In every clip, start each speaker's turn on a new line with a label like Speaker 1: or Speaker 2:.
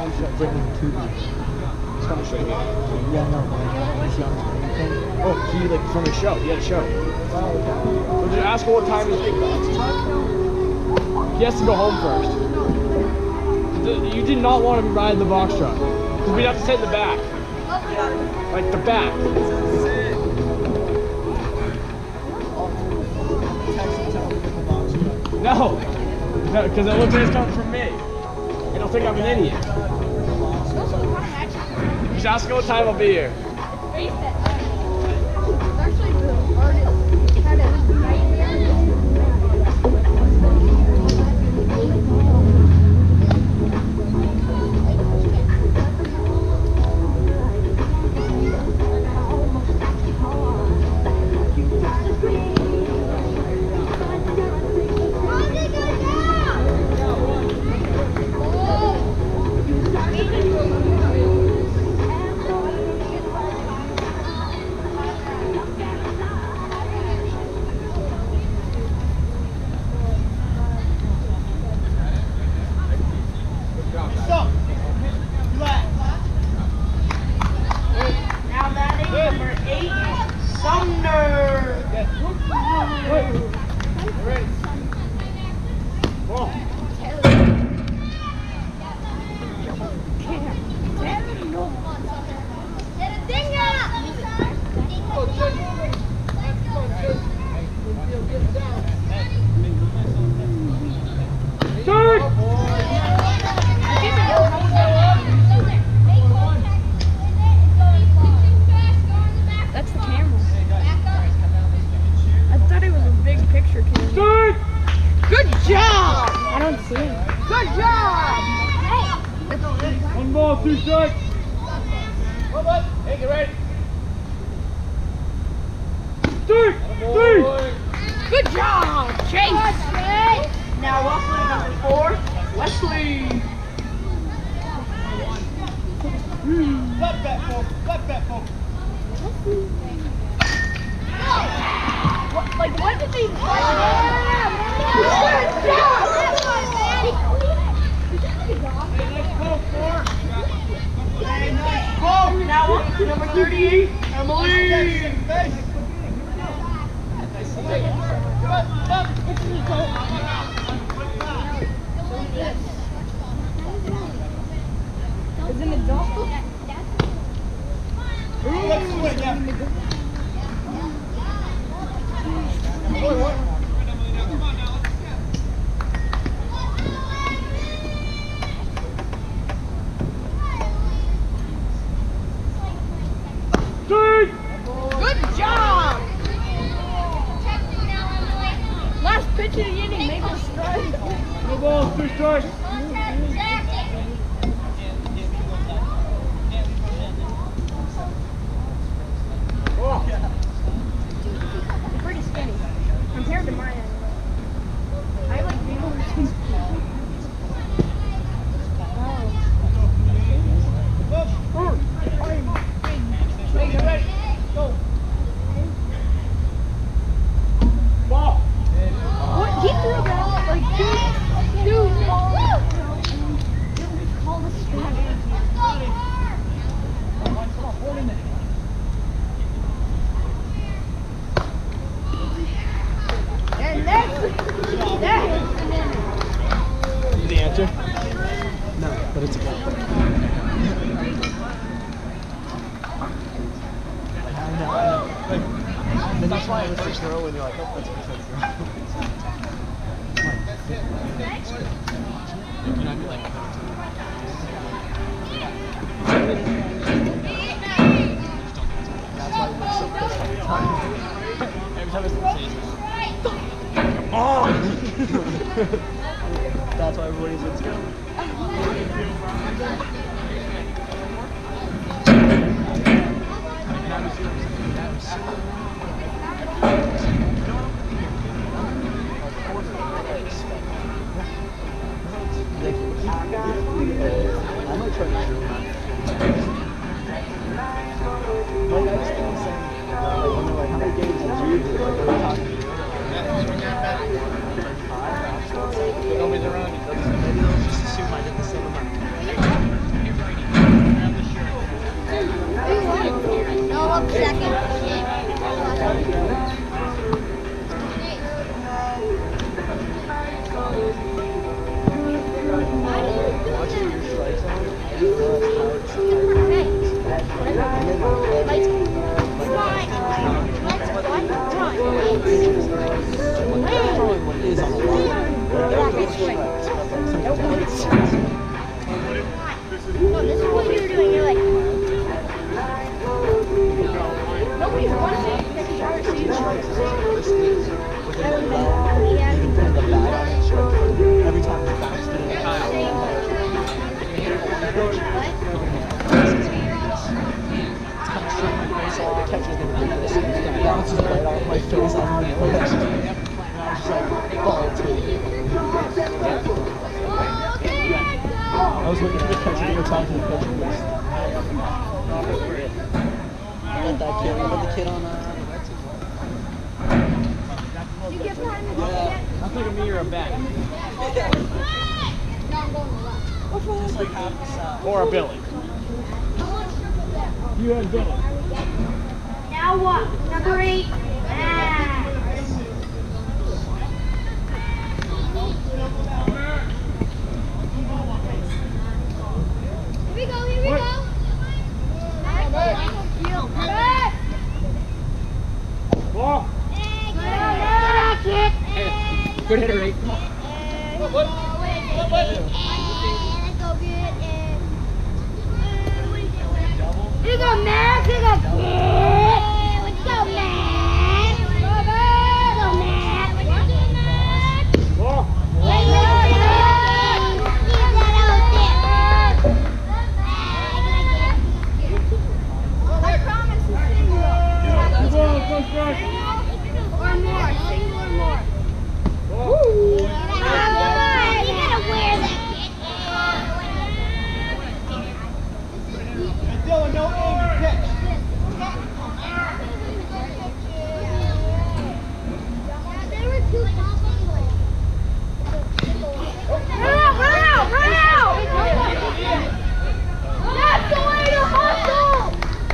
Speaker 1: Bring him to me. He's coming straight here. Yeah, no, man. He's young. Oh, he like from his show. He had a show. So just ask him what time he's leaving. He has to go home first. You did not want to be riding the box truck. Because we'd have to sit in the back. Like the back. No, because it looks like it's coming from me. And they'll think I'm an idiot. Just ask him what time I'll be here. Two strikes. Well, bud. Hey, get ready. Three.
Speaker 2: Good job, Chase. Now Wesley, number 4. Wesley.
Speaker 1: Left back, folks. Left back, folks.
Speaker 2: What did they do? Now number 38, Emily. Is it an adult? Good job! Last pitch of the inning, make a strike.
Speaker 1: No balls, 2 strikes. Oh.
Speaker 2: Pretty skinny compared to mine. I like being
Speaker 1: Get ready. Go. Ball.
Speaker 2: What? He threw that like two balls. Call the strike. And that's
Speaker 1: The answer? No, but it's a ball. I know. And that's why it first throw when you're like, oh, that's a good throw. You know, I'd be like, that's why we look so pissed all the time. Every time it's the same. Come on! That's why everybody's let's go. I might try to do that. Like, I just think saying, like, how many games did you do? Like, we're talking to you. They told me they're on. Maybe they'll just assume I did the same amount. What is on the line?
Speaker 2: No, this is what you're doing. You're like, nobody's watching.
Speaker 1: Every time we bounce it catches the ridiculous. Bounces right off my face. I was waiting for the catcher to go talk to the pitcher. I bet that kid. I bet the kid on the
Speaker 3: I'll take a me or a bat. Or a Billy. You had Billy.
Speaker 2: now what? Number 8. Here we go, here we go.
Speaker 3: Ball.
Speaker 1: good hitter, Nate.
Speaker 2: Let's go good. Here you go, Max. Here you go. Let's go, Max. Let's go, Max.
Speaker 3: Ball.
Speaker 2: I promise to sing you.
Speaker 3: Ball, first strike.
Speaker 2: Or more. Sing or more.
Speaker 3: Ball.
Speaker 2: You gotta wear that.
Speaker 3: Dylan, no aim, pitch.
Speaker 2: There were 2 Run out! That's the way to hustle!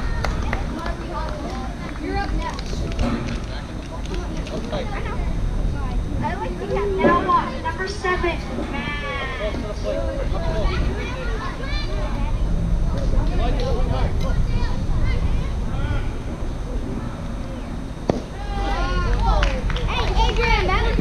Speaker 2: You're up next. I like the cat. Now what? Number 7. Hey, Adrian, that was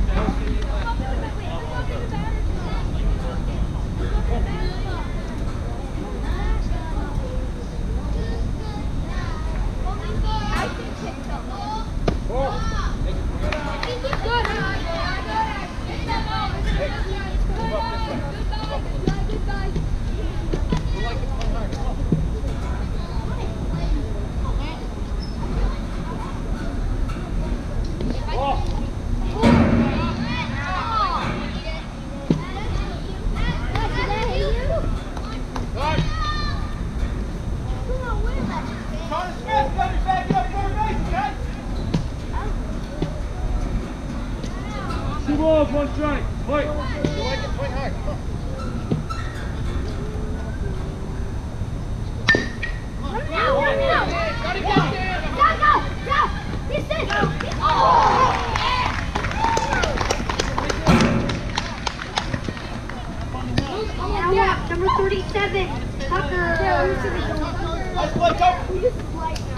Speaker 3: Two balls, one strike. Wait. You like it? Swing hard. Come on.
Speaker 2: Run out!
Speaker 3: Gotta get there.
Speaker 2: Go! This is Now number 37, Tucker.
Speaker 3: Let's play, go.
Speaker 2: This is light now.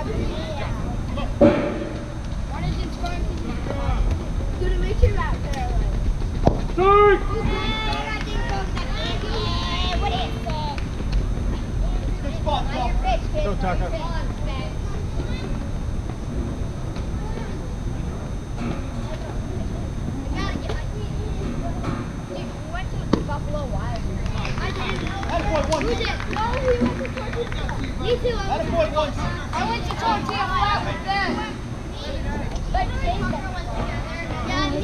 Speaker 2: Gonna make sure out there.
Speaker 3: Start.
Speaker 2: What is that?
Speaker 3: Good spot, go. Go, Tucker.
Speaker 2: Buffalo Wild. I did.
Speaker 3: Attaboy, one.
Speaker 2: Who did? No, we went to Tortilla. Me too.
Speaker 3: Attaboy, one.
Speaker 2: I went to Tortilla Flat with them. But yeah, me.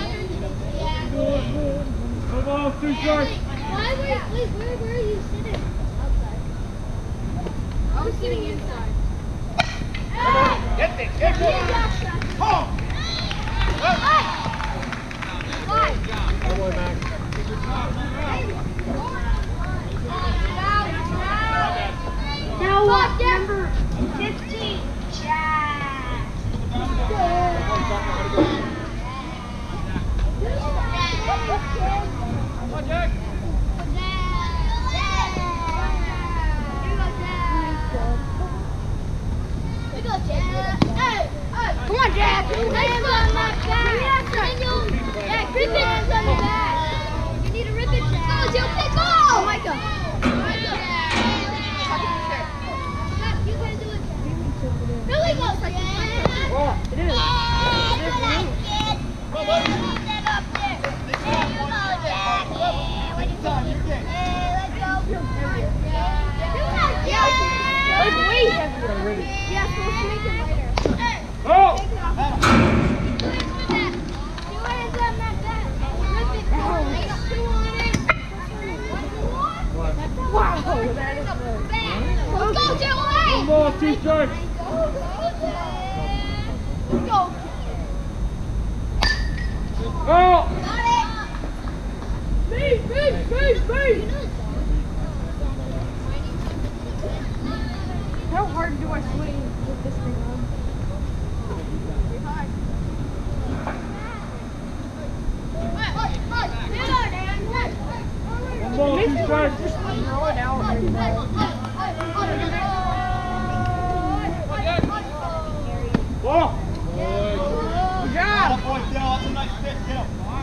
Speaker 3: No balls, 2 strikes.
Speaker 2: Where were you sitting? Outside. I was sitting inside.
Speaker 3: Get this. Get this. Home. Attaboy, Max.
Speaker 2: Now what? Number 15, Jack.
Speaker 3: Come on, Jack. ready.
Speaker 2: Yeah, supposed to make it later.
Speaker 3: Oh!
Speaker 2: Wow, that is good. Let's go, Joey!
Speaker 3: One more, 2 strikes.
Speaker 2: Let's go.
Speaker 3: Oh!
Speaker 2: Me! How hard do I swing with this thing on?
Speaker 3: One more, 2 strikes.
Speaker 2: Just throw it out.
Speaker 3: Ball.
Speaker 2: Good job.
Speaker 1: That's a nice pitch. Get him.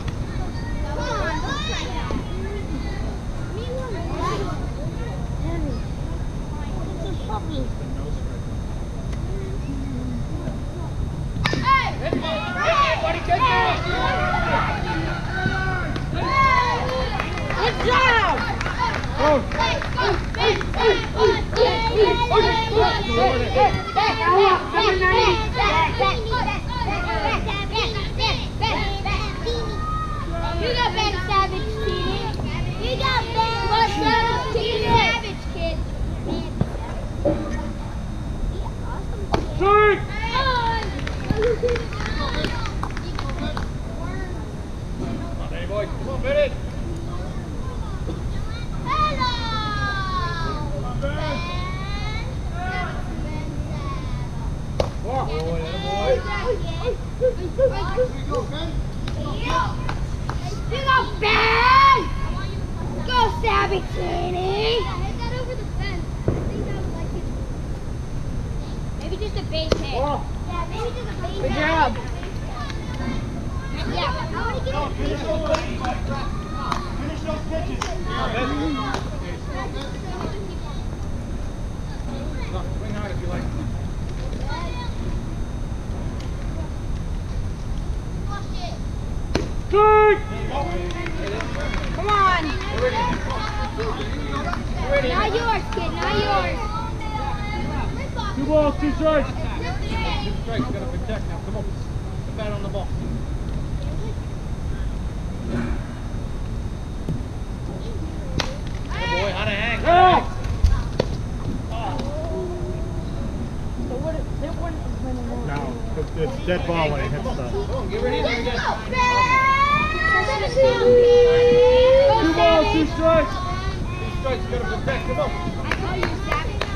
Speaker 2: Good job! You got Ben Savage, Teeny. You got Ben Savage, kid.
Speaker 3: Strike. Hey, boy. Come on, bet it. Ball.
Speaker 2: You got Ben! Go, Sabatini!
Speaker 4: Hit that over the fence. I think that would like it. Maybe just a base hit.
Speaker 3: Ball.
Speaker 4: Yeah, maybe just a base
Speaker 2: Good
Speaker 4: hit.
Speaker 2: job.
Speaker 4: Yeah, I want to get
Speaker 1: Finish those pitches, Mike. Finish those pitches.
Speaker 3: No, swing hard if you like. Strike.
Speaker 2: Come on!
Speaker 4: Not yours, kid, not yours.
Speaker 3: 2 balls, 2 strikes. 2 strikes, gotta protect now. Come on. The bat on the ball. Boy, how to hang.
Speaker 2: So it wouldn't have been a
Speaker 1: No, it's dead ball when it hits the...
Speaker 3: Come on, get ready again. 2
Speaker 2: Go,
Speaker 3: balls, 2
Speaker 2: Savage!
Speaker 3: strikes. 2 strikes, gotta protect. Come on.
Speaker 4: I call you Savage, kid.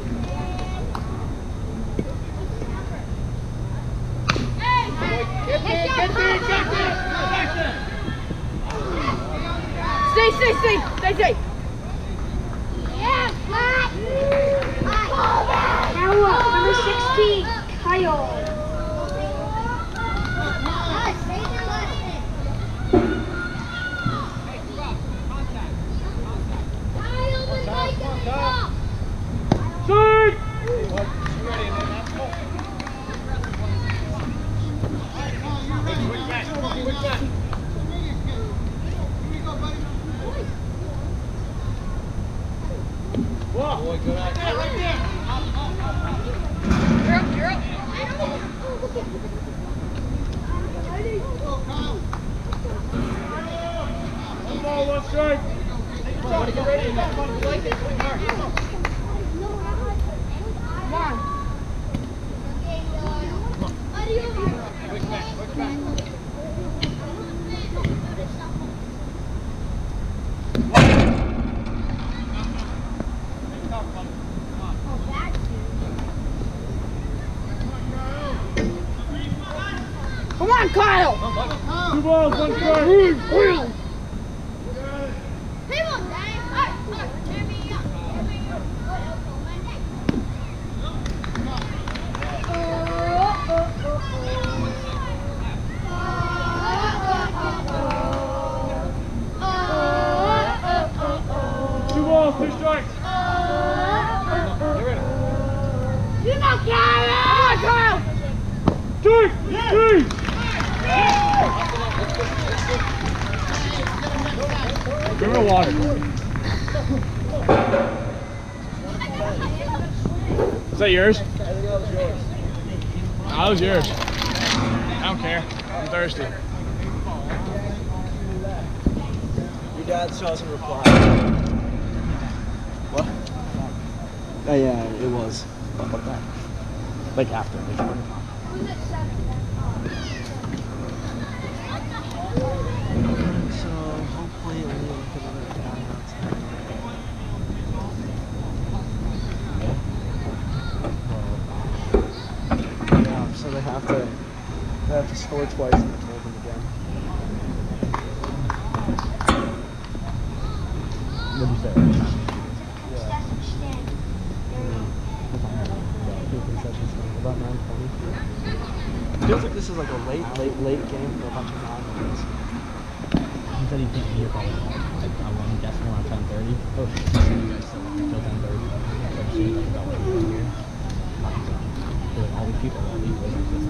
Speaker 2: Stay!
Speaker 4: Yeah, Matt.
Speaker 2: Now up, number 16, Kyle.
Speaker 3: Strike. Boy, good eye.
Speaker 2: You're up.
Speaker 3: One ball, 1 strike. Somebody get ready. You like it? Swing hard. Come on.
Speaker 2: Come on.
Speaker 3: Quick back, quick back.
Speaker 2: Come on, Kyle!
Speaker 3: 2 balls, 1 strike. Two balls, 2 strikes. Get ready.
Speaker 2: You got Kyle! Come on, Kyle!
Speaker 3: Strike. Strike. Give me a water.
Speaker 1: Is that yours? I think that was yours. No, that was yours. I don't care. I'm thirsty. Your dad still hasn't replied. What? Oh yeah, it was. What that? Like after. So hopefully it will look another down outside. Yeah, so they have to score twice and I told them again. What did you say? Yeah. About 9:20. Feels like this is like a late game for a bunch of non-games.
Speaker 5: He said he can't be here probably like I'm guessing around 10:30. Oh, you guys still until 10:30. So I'm assuming like about like here. So like all these people that leave